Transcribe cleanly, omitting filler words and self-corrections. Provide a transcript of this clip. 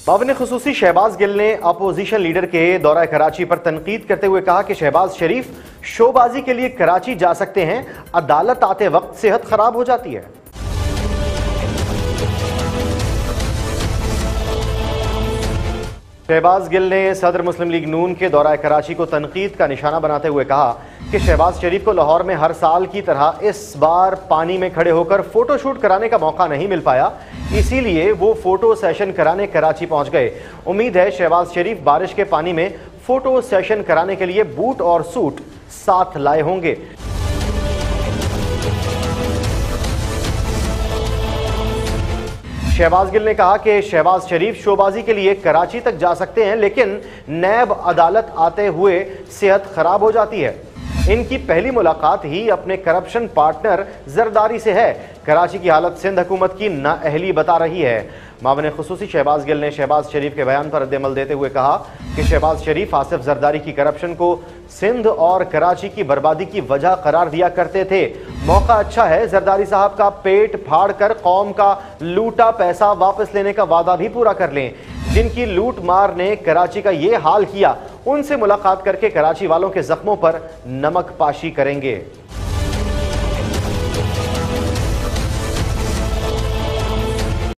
मावने खुसूसी शहबाज गिल ने opposition leader के दौरा कराची पर तनकीद करते हुए कहा कि शहबाज शरीफ शोबाजी के लिए कराची जा सकते हैं, अदालत आते वक्त सेहत खराब हो जाती है। शहबाज गिल ने सदर मुस्लिम लीग नून के दौरा कराची को तनकीद का निशाना बनाते हुए कहा कि शहबाज शरीफ को लाहौर में हर साल की तरह इस बार पानी में खड़े होकर फोटो शूट कराने का मौका नहीं मिल पाया, इसीलिए वो फोटो सेशन कराने कराची पहुंच गए। उम्मीद है शहबाज शरीफ बारिश के पानी में फोटो सेशन कराने के लिए बूट और सूट साथ लाए होंगे। शहबाज गिल ने कहा कि शहबाज शरीफ शोबाजी के लिए कराची तक जा सकते हैं, लेकिन नैब अदालत आते हुए सेहत खराब हो जाती है। इनकी पहली मुलाकात ही अपने करप्शन पार्टनर जरदारी से है। कराची की हालत सिंध हुकूमत की नाअहली बता रही है। मावने खुसूसी शहबाज गिल ने शहबाज शरीफ के बयान पर रद्द-ए-अमल देते हुए कहा कि शहबाज शरीफ आसिफ जरदारी की करप्शन को सिंध और कराची की बर्बादी की वजह करार दिया करते थे। मौका अच्छा है जरदारी साहब का पेट फाड़ कर कौम का लूटा पैसा वापस लेने का वादा भी पूरा कर लें। जिनकी लूट मार ने कराची का ये हाल किया, उनसे मुलाकात करके कराची वालों के जख्मों पर नमक पाशी करेंगे।